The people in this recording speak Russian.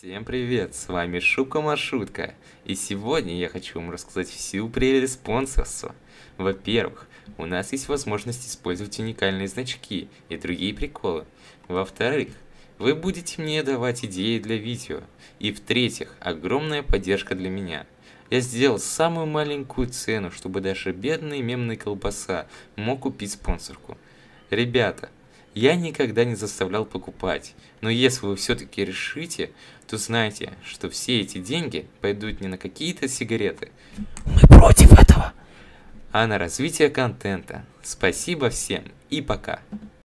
Всем привет, с вами Шутка-Машутка, и сегодня я хочу вам рассказать всю прелесть спонсорства. Во-первых, у нас есть возможность использовать уникальные значки и другие приколы. Во-вторых, вы будете мне давать идеи для видео. И в-третьих, огромная поддержка для меня. Я сделал самую маленькую цену, чтобы даже бедный мемный колбаса мог купить спонсорку. Ребята, я никогда не заставлял покупать, но если вы все-таки решите, то знайте, что все эти деньги пойдут не на какие-то сигареты. Мы против этого. А на развитие контента. Спасибо всем и пока.